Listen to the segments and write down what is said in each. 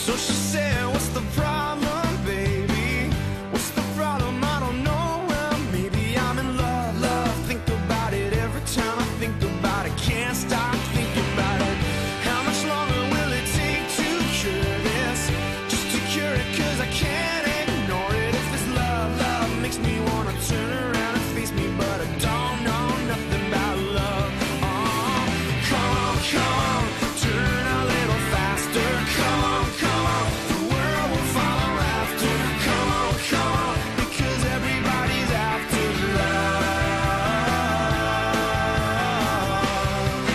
So she said, what's the problem, baby? What's the problem? I don't know. Well, maybe I'm in love, love. Think about it every time I think about it. Can't stop thinking about it. How much longer will it take to cure this? Just to cure it, 'cause I can't ignore it. If this love, love makes me wanna turn around and face me, but I don't know nothing about love. Come on, come on, turn a little faster. Come on, come on, the world will follow after. Come on, because everybody's after love.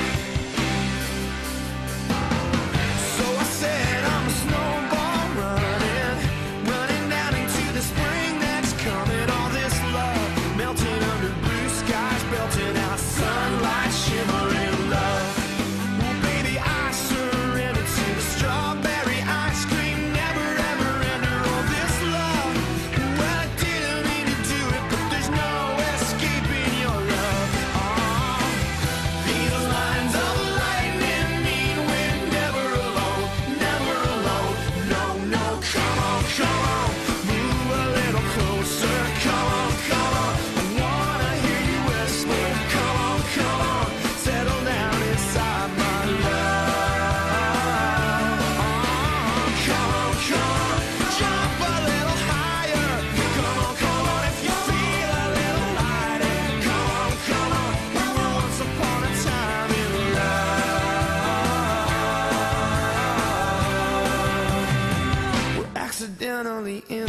So I said I'm a snowball running, running down into the spring that's coming. All this love melting under blue skies, belting out sunlight, shimmering love. Well, baby, I surrender to the strawberry ice cream, never ever enter all this love. Well, I didn't mean to do it, but there's no escaping your love. These lines of lightning mean we're never alone, never alone. No, no, come on, move a little closer. Come on, I wanna hear you whisper. Come on, settle down inside my love. Come on, jump a little higher. Come on, if you feel a little lighter. Come on, we were once upon a time in love. We're accidentally in